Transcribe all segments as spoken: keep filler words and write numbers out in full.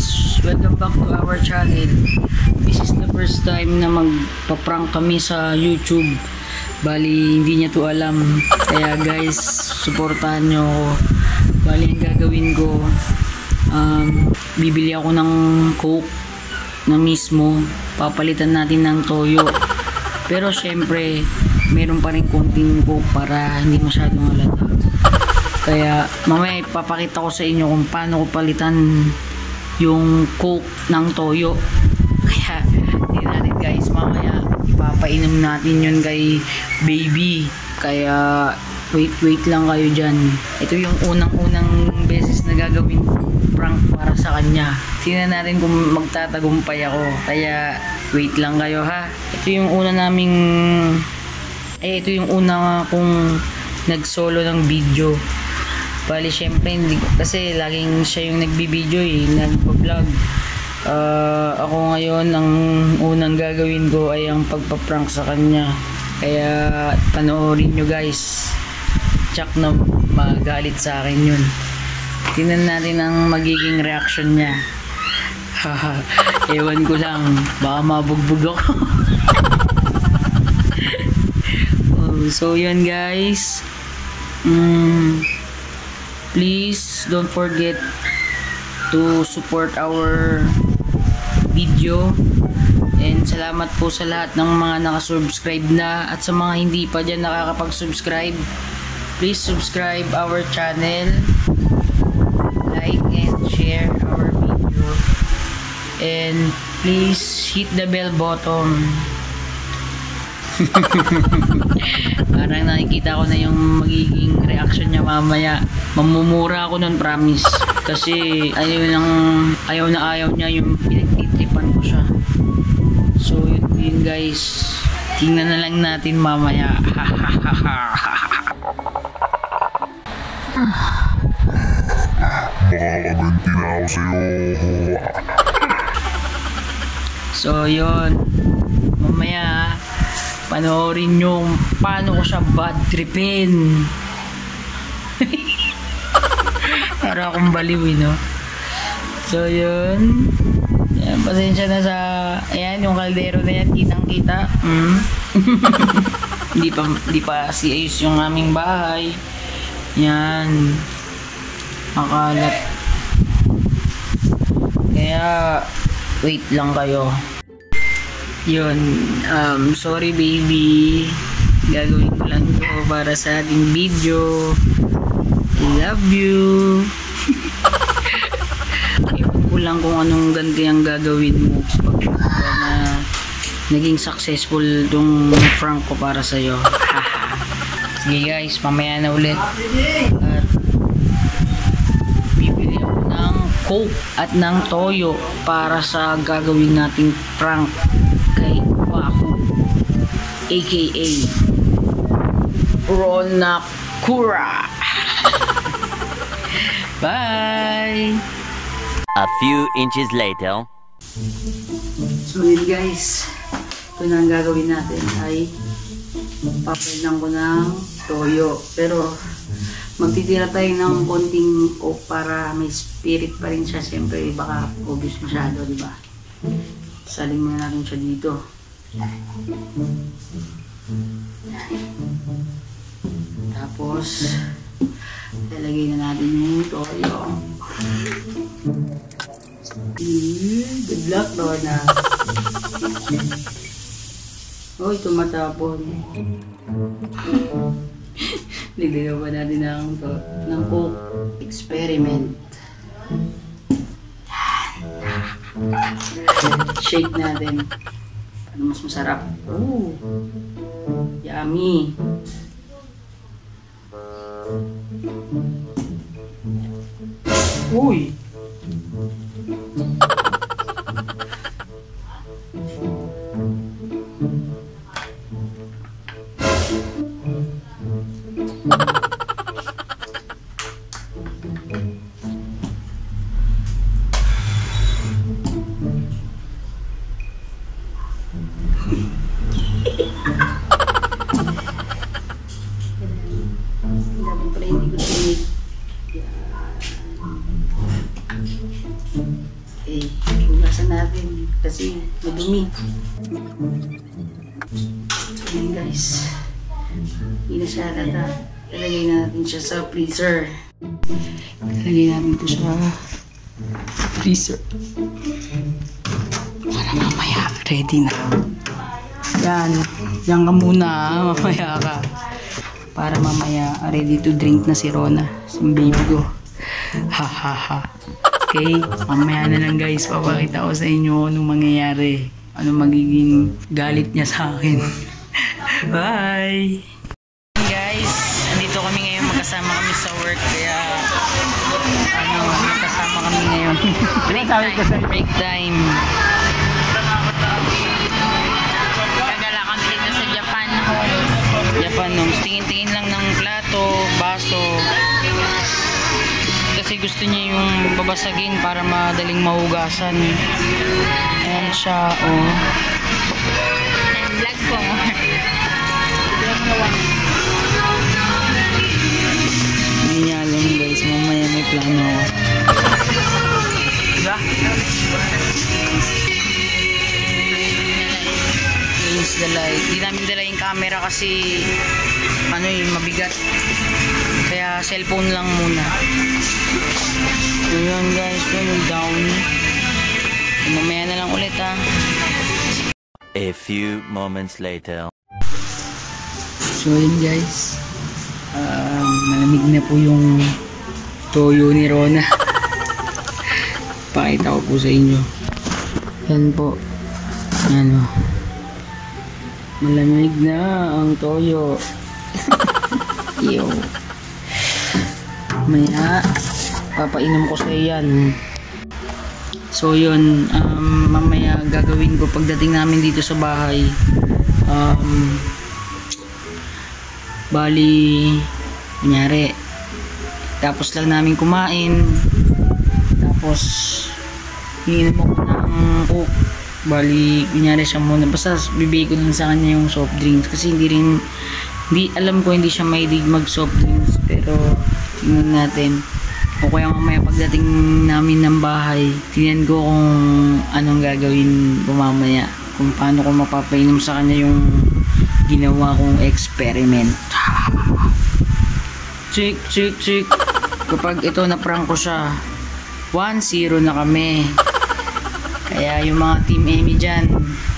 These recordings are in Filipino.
guys, welcome back to our channel. This is the first time na magpa-prank kami sa YouTube. Bali, hindi niya to alam. Kaya guys, supportahan nyo ako. Bali, ang gagawin ko, um, bibili ako ng Coke na mismo. Papalitan natin ng toyo. Pero syempre, meron pa rin konting Coke para hindi masyadong halata. Kaya mamaya ipapakita ko sa inyo kung paano ko palitan yung Coke ng toyo. Kaya hindi natin guys, mamaya ipapainom natin yun kay baby. Kaya wait wait lang kayo dyan. Ito yung unang unang beses na gagawin prank para sa kanya. Tingnan natin kung magtatagumpay ako. Kaya wait lang kayo ha. Ito yung una naming eh ito yung una kong nag solo ng video. Bali syempre hindi ko, kasi laging siya yung nagbibideo eh, nagpa-vlog. Uh, ako ngayon ang unang gagawin ko ay ang pagpa-prank sa kanya. Kaya panoorin nyo guys. Tsak na magalit sa akin yun. Tingnan natin ang magiging reaction niya. Ewan ko lang, baka mabugbog ako. Oh, so yun guys. Mm, please don't forget to support our video, and salamat po sa lahat ng mga nakasubscribe na, at sa mga hindi pa dyan nakakapag-subscribe, please subscribe our channel, like and share our video, and please hit the bell button. Parang nakikita ko na yung magiging reaction niya mamaya. Mamumura ako nun, promise. Kasi ayaw, nang, ayaw na ayaw niya yung pinagtitripan ko siya. So yun, yun guys, tingnan na lang natin mamaya. Makakaganti na ako sa'yo. So yun, mamaya panoorin nyo paano ko siya bad tripin. Para akong baliw eh, no? So yun, yan, pasensya na sa ayan, yung kaldero na yan, kitang kita. mm. Hindi pa, hindi pa si ayos yung aming bahay. Yan, makalat. Kaya wait lang kayo. Yun, um, sorry baby, gagawin ko lang ito para sa ating video. I love you. Ewan ko lang kung anong ganti ang gagawin mo pag na naging successful yung prank ko para sa'yo. Sige guys, mamaya na ulit. At bibili ako ng Coke at ng toyo para sa gagawin nating prank kay Waku, aka Ronakura. Bye! A few inches later. So yun guys, ito na ang gagawin natin ay papailan ko ng toyo. Pero magtitira tayo ng konting Coke para may spirit pa rin siya. Siyempre baka obvious masyado, diba? Saling muna natin siya dito. Tapos lalagay na natin yung toyo. Good luck, Donna. Uy, tumatapon. Nilagyan pa natin ng, to, ng Coke experiment. Shake natin. Ano mas masarap? Ooh, yummy. Uy! eh. Hugasan natin kasi madumi. So yun guys. Hindi na siya halata. Ilagay natin siya sa freezer. Ilagay natin ito sa freezer. Para mamaya ready na. Yan. Yan ka muna. Mamaya ka. Para mamaya ready to drink na si Rona. Yung baby ko. Ha ha ha. Okay. Mamaya na lang guys. Papakita ko sa inyo anong mangyayari. Anong magiging galit niya sa akin. Bye! Guys, andito kami ngayon. Magkasama kami sa work. Kaya ano, magkasama kami ngayon. Break time. Break time. Japan noms, tingin-tingin lang ng plato, baso kasi gusto niya yung babasagin para madaling mahugasan. Ayan siya, oh. Vlog ko. Hindi niya alam guys, mamaya may plano ako. Diba? The light. Di namin dala yung camera kasi ano yun, mabigat. Kaya cellphone lang muna. So yun guys, yun down. So, mamaya na lang ulit ha. A few moments later. So yun guys, uh, malamig na po yung toyo ni Rona. Pakita ko po sa inyo. Yan po. Ano, malamig na ang toyo. Yo. Maya papainom ko sa iyan. So yun, um, mamaya gagawin ko pagdating namin dito sa bahay. Um, bali, kunyari, tapos lang namin kumain. Tapos iniinom ako ng coke. Bali, kunyari siya muna. Basta bibigay ko din sa kanya yung soft drinks. Kasi hindi rin, hindi, alam ko hindi siya mahilig mag soft drinks. Pero, tingnan natin. O kaya mamaya pagdating namin ng bahay, tingnan ko kung anong gagawin ko mamaya. Kung paano ko mapapainom sa kanya yung ginawa kong experiment. Chik, chik, chik. Kapag ito na-prank ko siya, one zero na kami. Kaya yung mga Team Emmy dyan,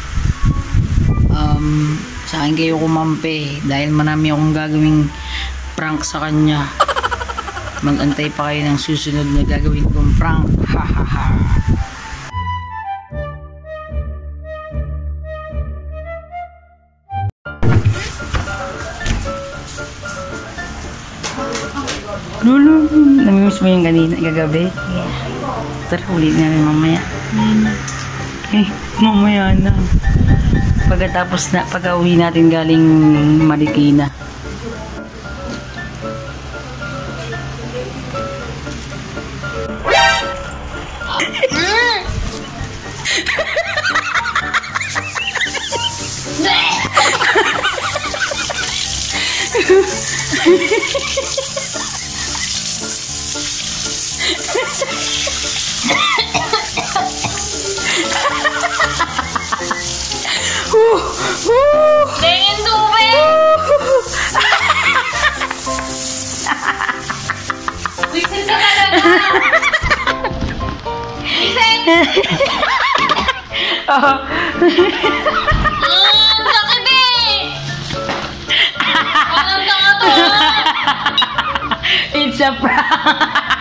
um, sa akin kayo kumampi dahil marami akong gagawing prank sa kanya. Mag-antay pa kayo ng susunod na gagawin kong prank. Ha ha ha. Lulu, namimiss mo yung kanina, gagabi? Tara, ulit namin mamaya. Eh, mamaya na. Pagkatapos na, pagka-uwi natin galing Marikina. Tingin tubig! Wisin ka talaga! Wisin! Oh. Mm, sakit eh! Walang tanga to! It's a prank!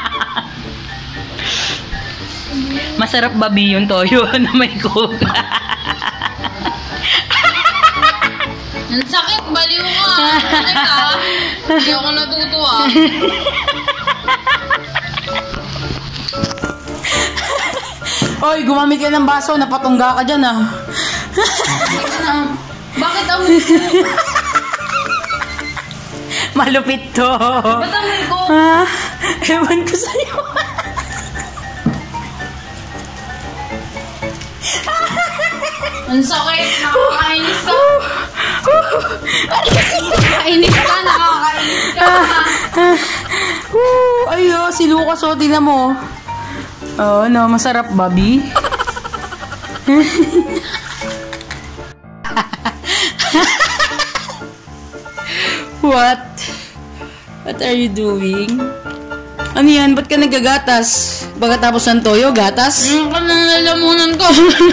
Masarap babi yung toyo na may coke. Ang sakit, baliw ka! Sakit ah! Hindi ako natutuwa. Oy, gumamit ka ng baso, napatungga ka dyan ah. Bakit ang Malupit to. Ba't ang ko? Ah, ewan ko sa'yo. Ang sakit, nakakainis ka. Nakakainis ka, nakakainis ka. Uh, ay, oh, si Lucas, oh, tingnan mo. Oh, ano, masarap, Bobby? What? What are you doing? Ano yan? Ba't ka nagagatas? Pagkatapos ng toyo, gatas? Ano ka nang lalamunan ko?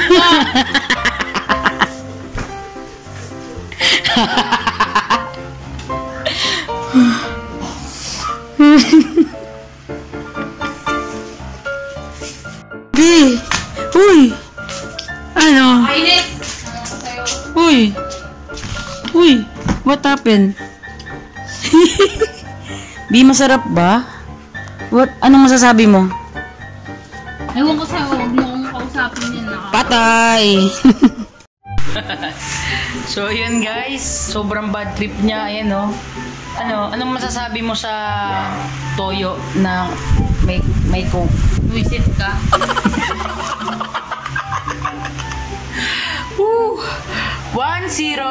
B! Uy! Ano? Kainis! Ano sa'yo? Uy! Uy! What happened? B, masarap ba? What? Anong masasabi mo? Ewan ko sa'yo, huwag mo akong kausapin yan na. Patay! So, yun guys. Sobrang bad trip niya. Ayan, oh. Ano? Anong masasabi mo sa toyo na may, may coke? Visit ka. Woo! one zero!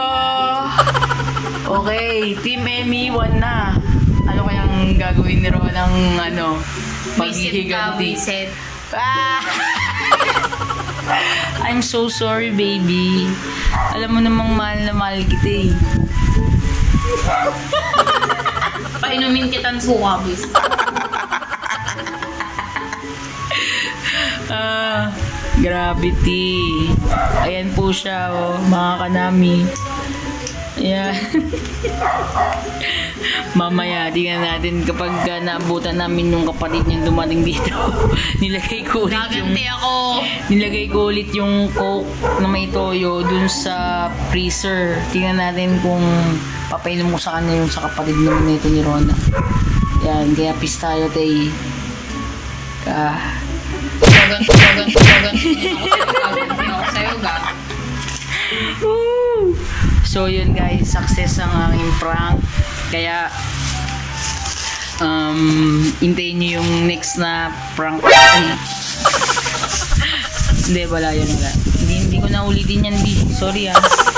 Okay, Team Emmy, one na. Ano kayang gagawin ni Ron ng ano? Visit ka, paghihiganti? visit. Ah! I'm so sorry, baby. Alam mo namang mahal na mahal kita eh. Painumin kitang suka, bis. Ah, gravity. Ayan po siya, oh, mga kanami. Ayan. Mamaya, tingnan natin kapag uh, naabutan namin yung kapatid niyang dumating dito. Nilagay ko ulit yung... Gaganti ako. Nilagay ko ulit yung coke na may toyo dun sa freezer. Tingnan natin kung papainom mo sa kanya yung sa kapatid naman nito ni Rona. Yan, kaya pis tayo, tay. Ah... Gaganti, gaganti, gaganti. Gaganti ako sa'yo, gaganti. Woo! So yun guys, success ang aking prank. Kaya um hintayin niyo yung next na prank. Ay. Hindi, wala yun wala. Hindi, hindi ko na ulitin yan, di. Sorry ah.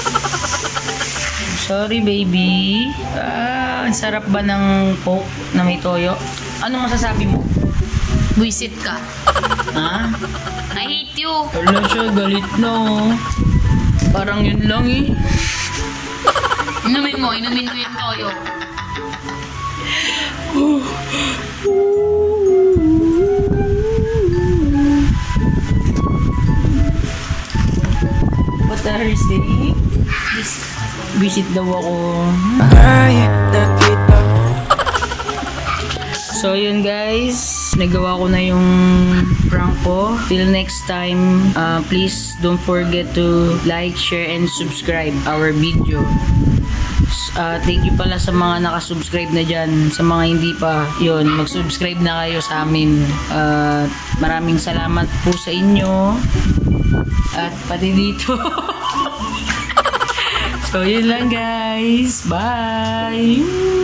Sorry baby. Ah, ang sarap ba ng coke na may toyo? Anong masasabi mo? Visit ka. Ha? I hate you. Wala siya, galit na oh. Parang yun lang eh. Inumin mo, inumin ko yung toyo. What are you saying? Visit daw ako. So yun guys, nagawa ko na yung prank ko. Till next time, uh, please don't forget to like, share, and subscribe our video. Uh, thank you pala sa mga nakasubscribe na dyan. Sa mga hindi pa, yun, mag-subscribe na kayo sa amin. Uh, maraming salamat po sa inyo. At pati dito. So yun lang guys. Bye!